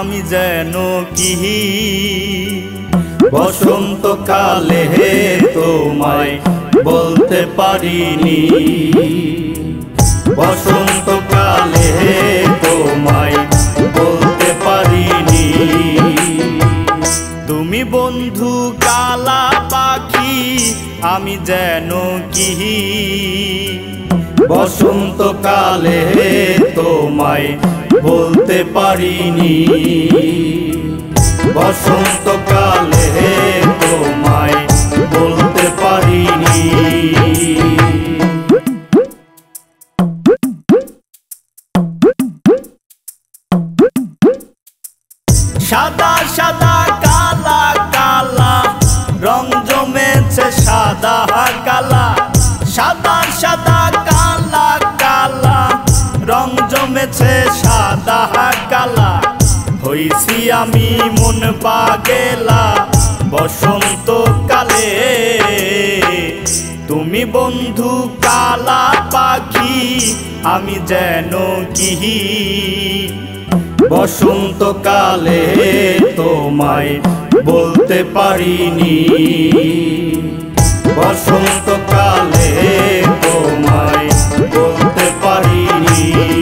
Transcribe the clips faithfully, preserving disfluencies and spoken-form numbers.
আমি যেন কি বসন্তকালে তোমায় বলতে পারিনি, বসন্তকালে তোমায় বলতে পারিনি। তুমি বন্ধু কালা পাখি আমি যেন কি বসন্তকালে তোমায় বলতে পারিনি, বসন্তকালে তোমায় বলতে পারিনি। সাদা সাদা কালা কালা রং জমেছে সাদা কালা, সাদা সাদা কালা কালা রং জমেছে সাদা কালা। হইছি আমি মন পাগেলা বসন্তকালে, তুমি বন্ধু কালা পাখি আমি যেন কি বসন্তকালে তোমায় বলতে পারিনি, বসন্তকালে তোমায় বলতে পারিনি।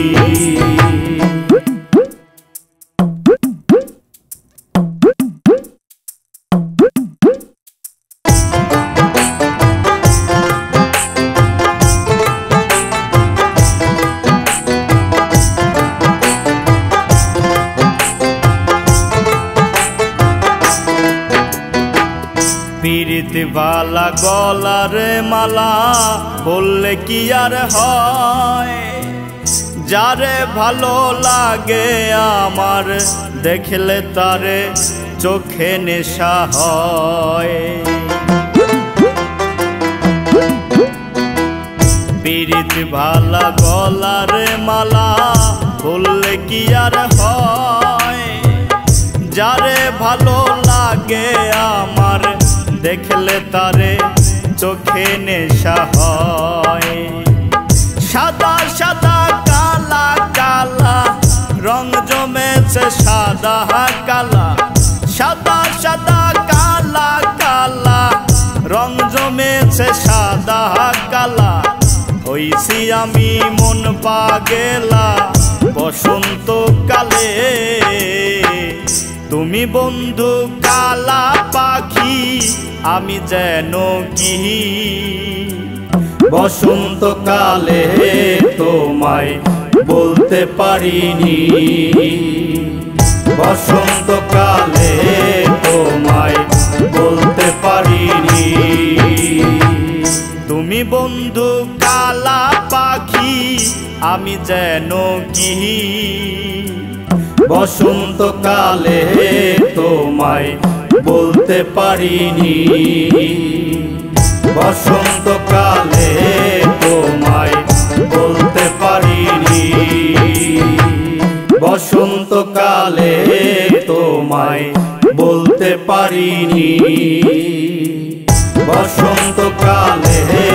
পীড়িত বালা গলার মালা বললে কি আর হয়, যারে ভালো লাগে আমার দেখলে তারে চোখে নেশা হয়। পীড়িত বালা গলার মালা বললে কি আর হয়, যারে ভালো লাগে আমার দেখলে তারে চোখে নেশা হয়। সাদা সাদা কালা কালা রং জমেছে সাদা কালা, সাদা সাদা কালা কালা রং জমেছে সাদা কালা। হইছি আমি মন পাগেলা বসন্তকালে, তুমি বন্ধু কালা পাখি আমি যেন কি বসন্তকালে তোমায় বলতে পারিনি, বসন্তকালে তোমায় বলতে পারিনি। তুমি বন্ধু কালা পাখি আমি যেন কি বসন্তকালে তোমায় বলতে পারিনি, বসন্তকালে তোমায় বলতে পারিনি, বসন্তকালে তোমায় বলতে পারিনি, বসন্তকালে